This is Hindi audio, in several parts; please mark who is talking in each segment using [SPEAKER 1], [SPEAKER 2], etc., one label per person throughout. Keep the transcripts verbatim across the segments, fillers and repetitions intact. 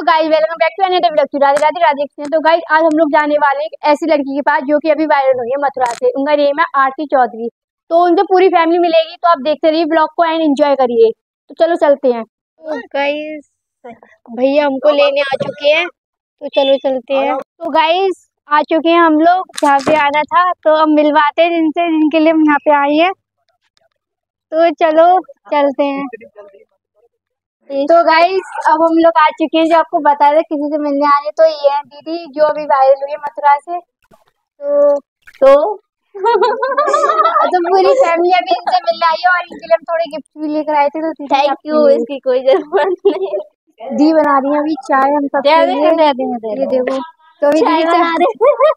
[SPEAKER 1] Guys welcome back to another video. Radhe Radhe Radhe Krishna. तो गाइस आज हम लोग जाने वाले हैं ऐसी लड़की के पास जो कि अभी वायरल हुई है मथुरा से। उनका नेम है आरती चौधरी। तो उनसे पूरी फैमिली मिलेगी, तो आप देखते रहिए ब्लॉग को एंड एंजॉय करिए। तो चलो चलते हैं। तो गाइस भैया हमको लेने आ चुके हैं, तो चलो चलते हैं। तो गाइस आ चुके हैं हम लोग जहाँ पे आना था, तो अब मिलवाते हैं जिनसे जिनके लिए हम यहाँ पे आए हैं। तो चलो चलते हैं। तो गाइस अब हम लोग आ चुके हैं, जो आपको बता रहे किसी से मिलने आने। तो ये है दीदी जो अभी वायरल हुई है मथुरा से। तो तो तो पूरी फैमिली अभी इनसे मिलने आई है और इनके लिए हम थोड़े गिफ्ट भी लेकर आए थे। तो थैंक यू, इसकी कोई जरूरत नहीं। दी बना रही है अभी चाय हम सब के लिए। ये देखो तो अभी चाय बना रहे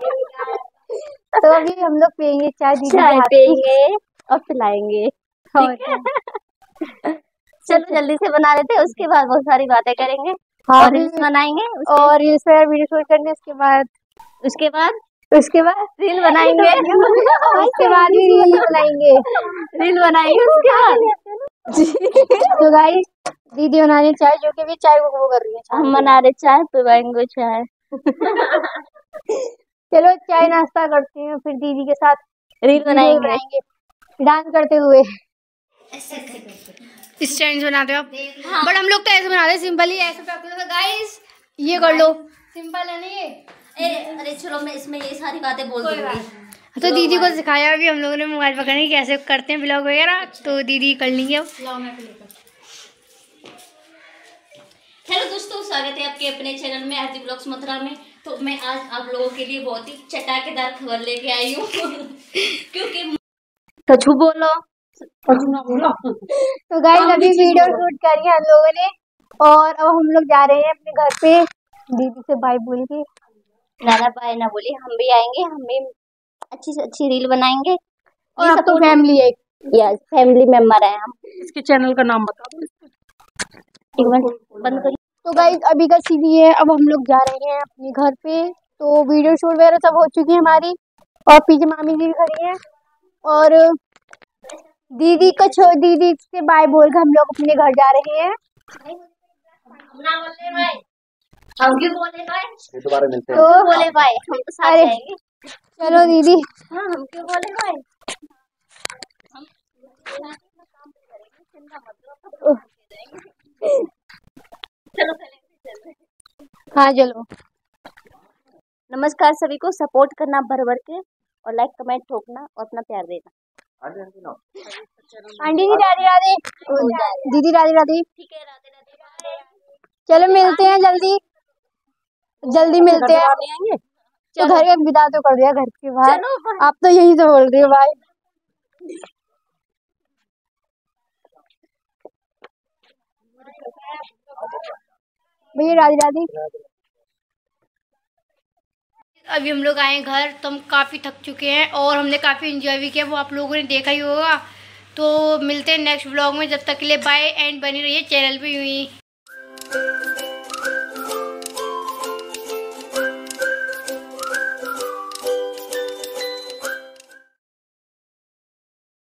[SPEAKER 1] तो अभी हम लोग पियेंगे चाय, दीदी चाय पियेंगे और पिलाएंगे। चलो जल्दी से बना लेते हैं, उसके बाद बहुत सारी बातें करेंगे। हाँ, और रील्स बनाएंगे और रील्स पर वीडियो शूट करने। उसके बाद उसके बाद उसके बाद रील बनाएंगे उसके बाद भी रील बनाएंगे रील बनाएंगे उसके बाद। तो गाइस दीदी बनाने चाय, जो कि भी चाय को वो कर रही है। हम बना रहे चाय, पिलाएंगे चाय। चलो चाय नाश्ता करते हैं, फिर दीदी के साथ रील बनाएंगे डांस करते हुए। स्टैंड बनाते हो आप? हाँ। बट हम लोग तो ऐसे बनाते हैं, सिंपल ही ऐसे। तो गाइस ये कर लो, सिंपल है नहीं ये।
[SPEAKER 2] अरे चलो मैं इसमें ये सारी बातें बोल दूंगी।
[SPEAKER 1] तो दीदी को सिखाया अभी हम लोगों ने मोबाइल पकड़ने कैसे करते हैं ब्लॉग वगैरह, तो दीदी कर लेंगे अब।
[SPEAKER 2] हेलो दोस्तों, स्वागत है आपके अपने चैनल में आरती ब्लॉग्स मथुरा में। तो मैं आज आप लोगों के लिए बहुत ही चटाकेदार खबर लेके आई हूँ क्योंकि
[SPEAKER 1] कछु बोलो तो गाइस अभी वीडियो शूट करी है हम लोगों ने, और अब हम लोग जा रहे हैं अपने घर पे। दीदी से बाय बोल के,
[SPEAKER 2] नाना बाय ना बोली, हम भी आएंगे, हम भी अच्छी से अच्छी रील बनाएंगे।
[SPEAKER 1] और अब तो फैमिली है,
[SPEAKER 2] यस फैमिली मेंबर है हम।
[SPEAKER 1] इसके चैनल का नाम बता दो।
[SPEAKER 2] एक मिनट बंद करिए।
[SPEAKER 1] तो गाइस अभी का सीन ये है, अब हम लोग जा रहे हैं अपने घर पे। तो वीडियो शूट वगैरह सब हो चुकी है हमारी, और पीछे मामी जी खड़ी है। और दीदी का छो दीदी से बाय बोल के हम लोग अपने घर जा रहे हैं।
[SPEAKER 2] हम क्यों बोले बाय?
[SPEAKER 1] दोबारा मिलते हैं।
[SPEAKER 2] तो बोले बाय, हम तो साथ जाएंगे।
[SPEAKER 1] चलो दीदी।
[SPEAKER 2] हाँ हम क्यों बोले बाय? चलो
[SPEAKER 1] हाँ चलो।
[SPEAKER 2] नमस्कार सभी को, सपोर्ट करना भर भर के, और लाइक कमेंट ठोकना और अपना प्यार देना।
[SPEAKER 1] आंटी जी राधे राधे, दीदी राधे राधे।
[SPEAKER 2] ठीक है, राधे राधे।
[SPEAKER 1] चलो मिलते हैं जल्दी जल्दी मिलते हैं। तो घर का विदा तो कर दिया घर के बाहर, आप तो यही तो बोल रही हो भाई। भैया राधे राधे। अभी हम लोग आए घर, तो हम काफ़ी थक चुके हैं और हमने काफ़ी एंजॉय भी किया, वो आप लोगों ने देखा ही होगा। तो मिलते हैं नेक्स्ट ब्लॉग में, जब तक के लिए बाय एंड बनी रहिए चैनल पे यूं ही।